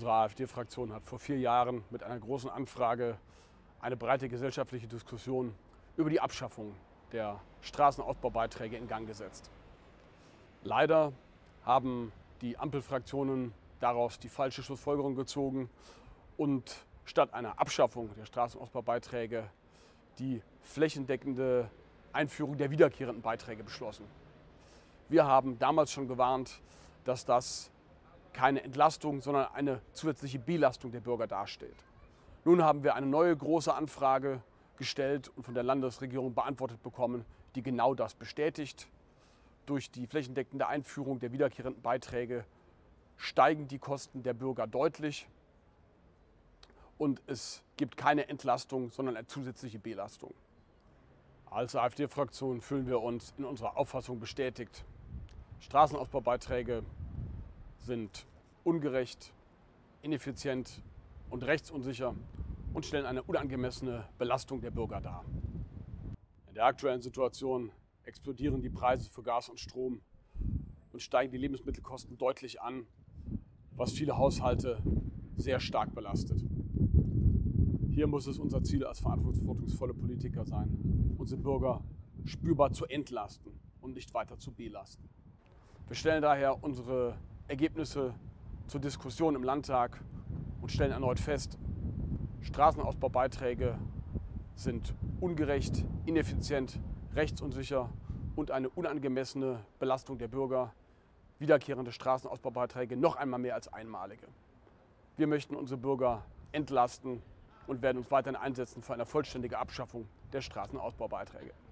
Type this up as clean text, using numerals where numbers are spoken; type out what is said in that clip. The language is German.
Unsere AfD-Fraktion hat vor 4 Jahren mit einer großen Anfrage eine breite gesellschaftliche Diskussion über die Abschaffung der Straßenausbaubeiträge in Gang gesetzt. Leider haben die Ampelfraktionen daraus die falsche Schlussfolgerung gezogen und statt einer Abschaffung der Straßenausbaubeiträge die flächendeckende Einführung der wiederkehrenden Beiträge beschlossen. Wir haben damals schon gewarnt, dass das keine Entlastung, sondern eine zusätzliche Belastung der Bürger darstellt. Nun haben wir eine neue große Anfrage gestellt und von der Landesregierung beantwortet bekommen, die genau das bestätigt. Durch die flächendeckende Einführung der wiederkehrenden Beiträge steigen die Kosten der Bürger deutlich und es gibt keine Entlastung, sondern eine zusätzliche Belastung. Als AfD-Fraktion fühlen wir uns in unserer Auffassung bestätigt. Straßenausbaubeiträge sind ungerecht, ineffizient und rechtsunsicher und stellen eine unangemessene Belastung der Bürger dar. In der aktuellen Situation explodieren die Preise für Gas und Strom und steigen die Lebensmittelkosten deutlich an, was viele Haushalte sehr stark belastet. Hier muss es unser Ziel als verantwortungsvolle Politiker sein, unsere Bürger spürbar zu entlasten und nicht weiter zu belasten. Wir stellen daher unsere Ergebnisse zur Diskussion im Landtag und stellen erneut fest, Straßenausbaubeiträge sind ungerecht, ineffizient, rechtsunsicher und eine unangemessene Belastung der Bürger. Wiederkehrende Straßenausbaubeiträge noch einmal mehr als einmalige. Wir möchten unsere Bürger entlasten und werden uns weiterhin einsetzen für eine vollständige Abschaffung der Straßenausbaubeiträge.